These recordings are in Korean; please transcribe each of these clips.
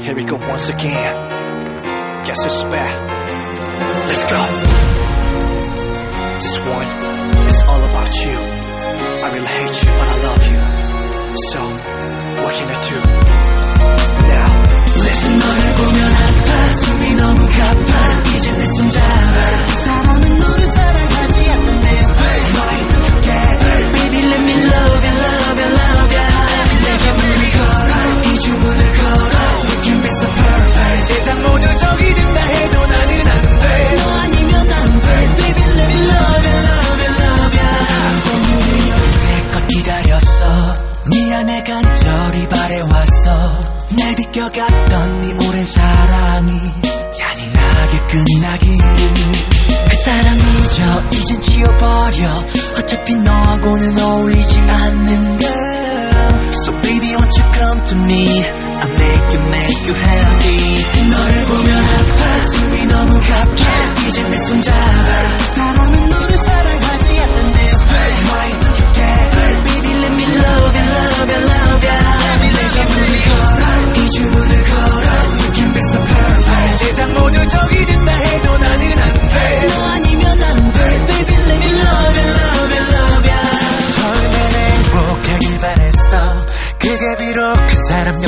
Here we go once again. Guess who's back? Let's go. This one is all about you. I really hate you, but I love you. So, what can I do? Now, listen. 너를 보면 아파, 숨이 너무 가파. 이제 내 손 잡아. 사람은 너를 사랑하지 않는데 Why don't you get it? Baby, let me love you, love you, love you. 내 전문을 걸어, 이 주문을 걸어. We can be so perfect. 세상 모두 저기 된다 해도 나는 안 돼. 너 아니면 안 돼. Baby, let me love you, love you, love you. 문을 열 때껏 기다렸어. 미안해 간절히 바래왔어. 날 비껴갔던 네 오랜 사랑이 잔인하게 끝나기를. 그 사람 잊어 이젠 지워버려. 어차피 너하고는 어울리지 않는 girl. So baby won't you come to me. I'll make you happy. 너를 보면 아파 숨이 너무 가파. 이젠 내 손 잡아. 사람은 너를 사랑하지 않는데 Why don't you get it? Baby let me love you, love you, love you. 내 전문을 걸어 이 주문을 걸어. You can be so perfect. 세상 모두 저기 된다 해도 나는 안 돼. 너 아니면 안 돼. Baby let me love you, love you, love you. 처음엔 행복하길 바랬어. 그게 비록 그 사람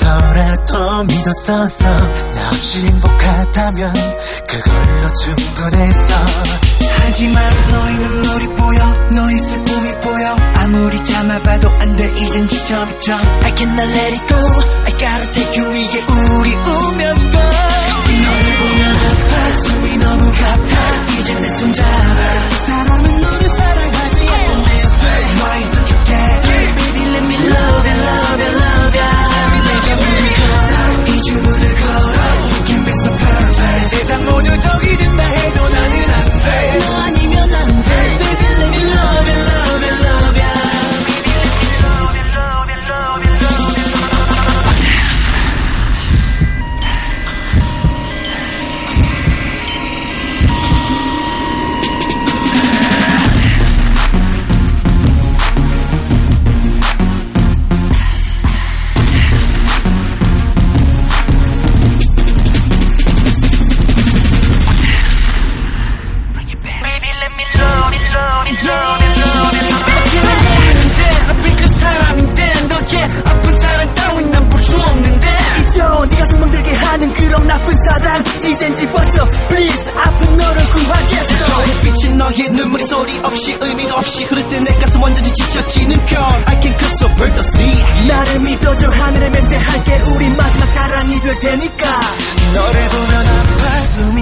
옆에서라도 믿었었어. 나 없이 행복하다면 그걸로 충분했어. 하지만 너의 눈물이 보여. 너의 슬픔이 보여. 아무리 참아봐도 안 돼. 이젠 지점이죠. I cannot let it go. I gotta take you. 이게 우리 운명인걸. 너를 보면 아파 숨이 너무 가파. 이젠 내 손 잡아. 사람은 너를 사랑하지 않는데 Why don't you get it? Baby let me love you, love you, love you. 내 전문을 걸어 이 주문을 걸어. You can be so perfect. 세상 모두 저기 된다 해도 나는 안 돼. 너 아니면 안 돼. Baby let me love you, love you, love you. 이젠 집어줘 please. 아픈 너를 구하겠어. 햇빛이 너의 눈물이 소리 없이 의미가 없이 흐를 때 내 가슴 완전히 지쳐지는 걸 I can cross over the sea. 나를 믿어줘 하늘에 맹세할게. 우리 마지막 사랑이 될 테니까. 너를 보면 아파 숨